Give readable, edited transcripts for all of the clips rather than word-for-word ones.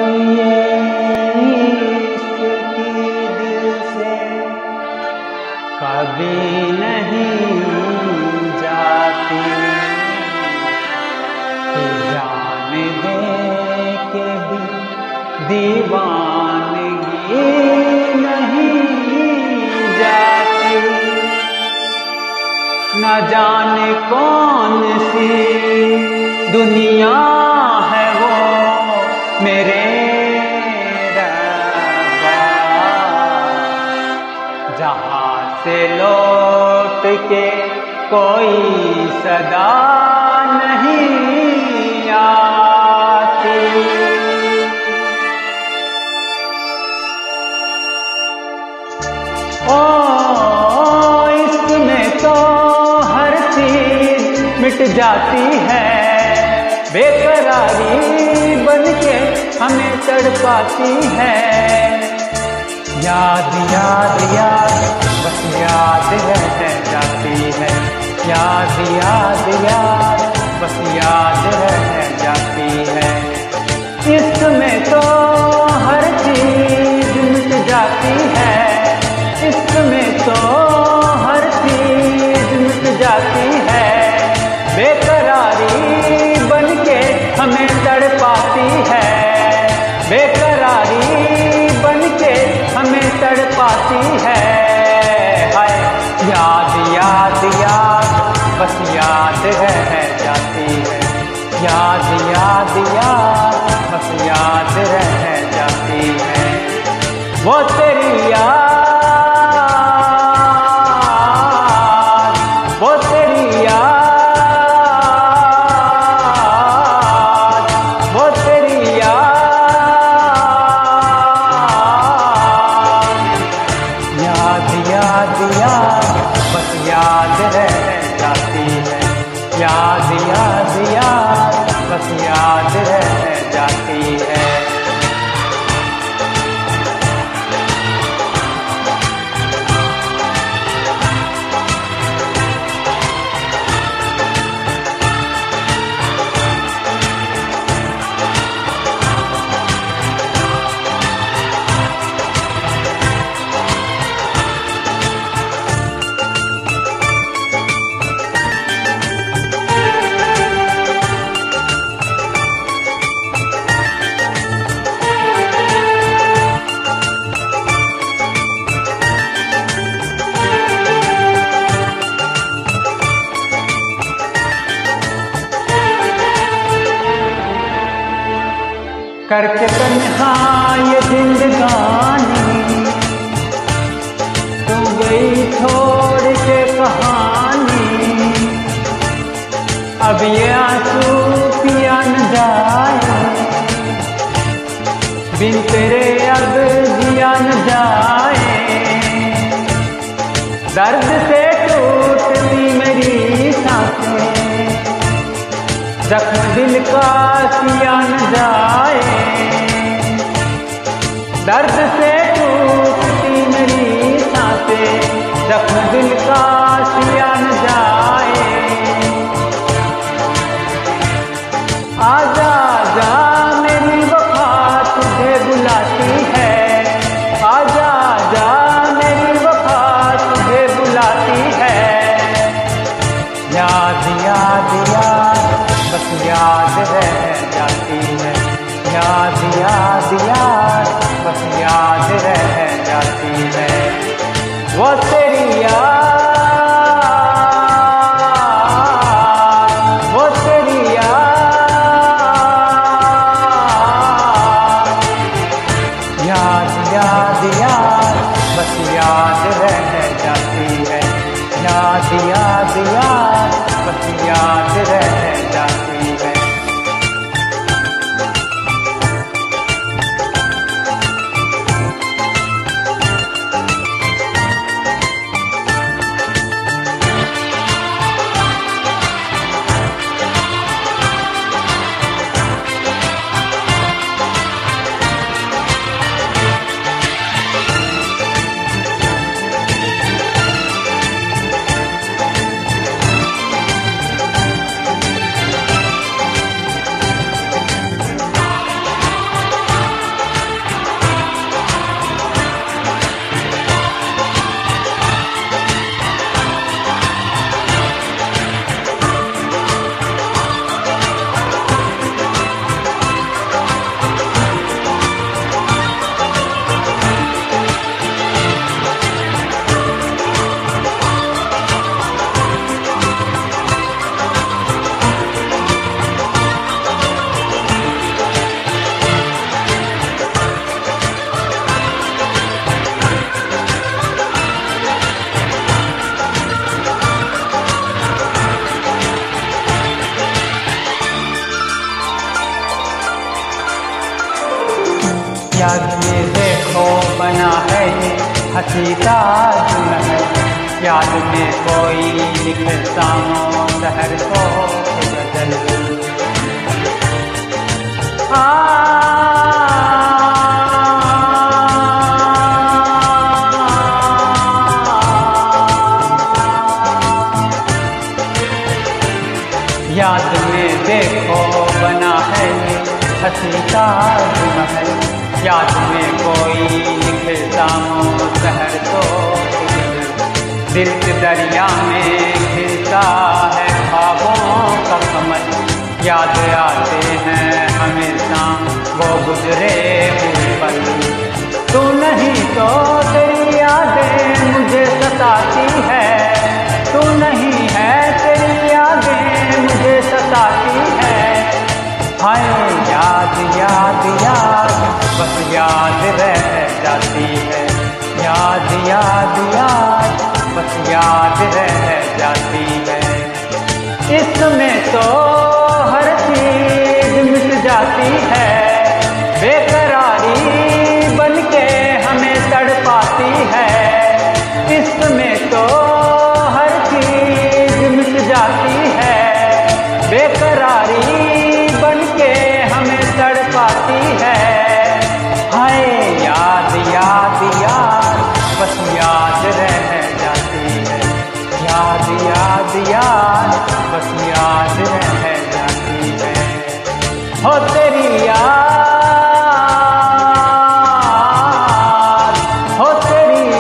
इश्क की दिल से कभी नहीं जाती, कि जान दे के भी दीवानगी नहीं जाती। न जाने कौन सी दुनिया है वो मेरे रब्बा, जहाँ से लौट के कोई सदा नहीं आती। ओ इसमें तो हर चीज मिट जाती है, बेकरारी बनके हमें तड़पाती है। याद याद याद बस याद रह जाती है, याद याद याद बस याद रह जाती है। इसमें तो हर चीज मिट जाती है, इसमें तो हर चीज मिट जाती है, बेकरारी बनके हमें तड़पाती है, बेकरारी बनके हमें तड़पाती है। हाय याद याद याद बस याद रह जाती है, याद याद याद बस याद रह जाती है। वो तेरी याद, वो तेरी याद, वो तेरी याद, याद याद बस याद रह जाती है, याद याद याद बस याद रह जाती है। करके तन्हा ये जिंदगानी तू गई छोड़ के कहानी, अब ये आंसू पिया न जाए, बिन तेरे अब जिया न जाए। दर्द से टूटती मेरी सांसें, जख्म दिल का सिया न जाए, दर्द से टूटती मेरी सांसें, जख्म दिल का सिया न जाए। आजा जा मेरी वफा तुझे बुलाती है, आजा जा मेरी वफा तुझे बुलाती है। याद याद याद बस याद रह जाती है, याद याद याद बस याद रह जाती है। वो तेरी याद, वो तेरी याद, हंसी ताज है। याद में कोई लिखे शामों शहर को गजल। याद में देखो बना है हंसी ताज महल। याद में कोई लिखे शामों शहर को दिल के दरिया में खिलता है ख्वाबों का कमल। याद आते हैं हमेशा वो गुजरे हुए पल। तू नहीं तो तेरी यादें मुझे सताती है। तू नहीं है तेरी यादें मुझे सताती है। हाय याद याद याद बस याद रह जाती है। याद याद याद बस याद रह जाती है। इसमें तो हर चीज मिट जाती है। बेकरारी बनके हमें तड़पाती है। इसमें तो हर चीज मिट जाती है। बेकरारी बनके हमें तड़पाती है। हाय याद याद याद बस याद रह जाती है। याद याद याद बस याद रह जाती है। हो तेरी याद, हो तेरी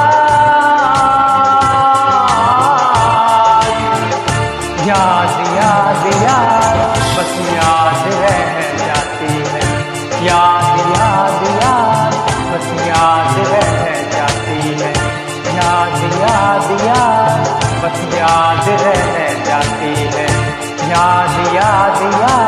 याद, याद याद याद बस याद रह जाती है। याद याद याद बस याद रह जाती है। याद याद याद बस याद रह जाती है। याद याद याद